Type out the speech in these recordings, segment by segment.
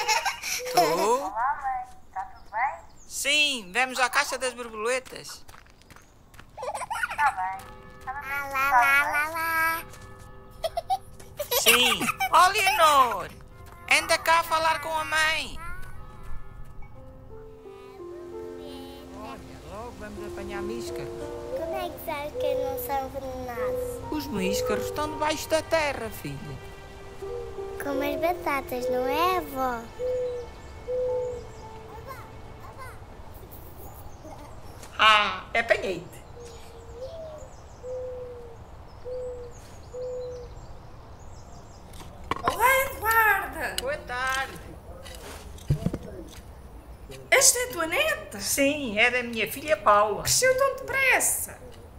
Tu? Olá, mãe. Está tudo bem? Sim, vamos à Caixa das Borboletas. Está bem. Estava a ver se Lá, estava lá, lá, bem. lá. Sim. Oh, Leonor, anda cá a falar com a mãe. Olha, logo vamos apanhar míscaros. Como é que sabes que não são venenosos? Os míscaros estão debaixo da terra, filha. Como as batatas, não é, avó? Ah, apanhei-te. Olá, Eduarda! Boa tarde. Esta é a tua neta? Sim, é da minha filha Paula. Cresceu tão depressa.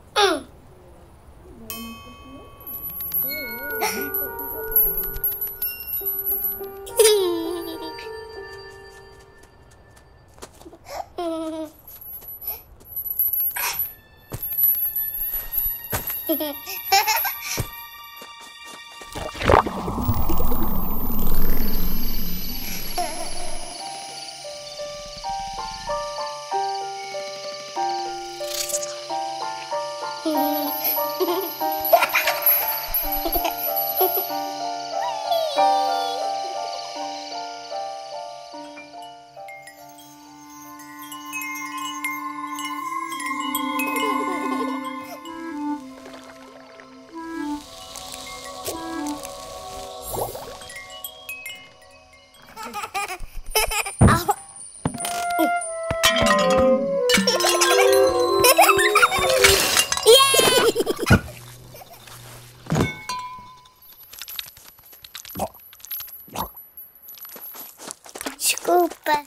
Desculpa.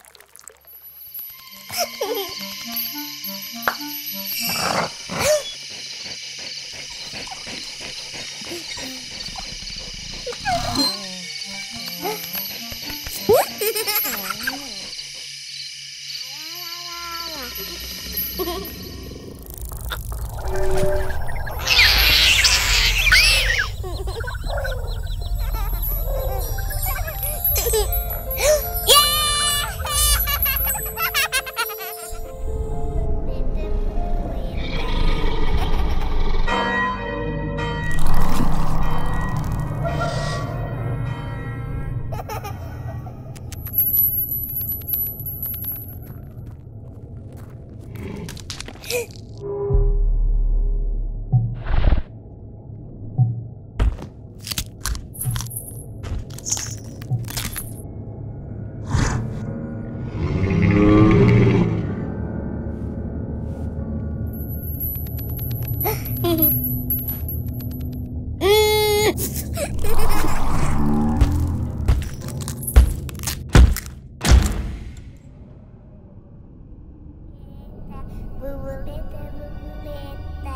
Borboleta, borboleta.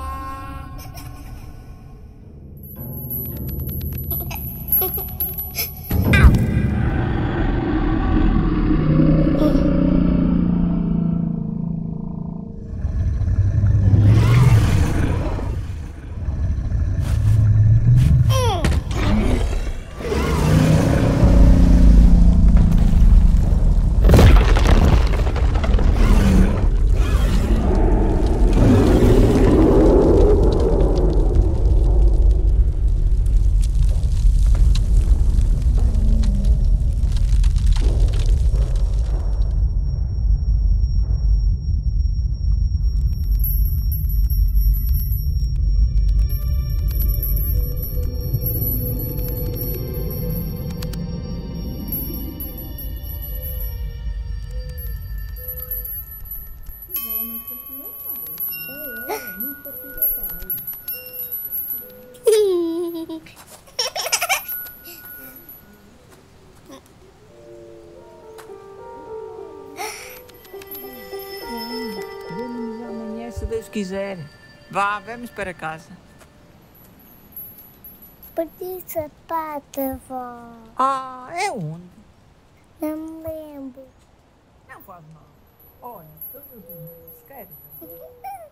Vemos amanhã, se Deus quiser. Vá, vamos para casa. Perdi o sapato, avó. Ah, é onde? Não me lembro. Não faz mal. Olha, eu te quero.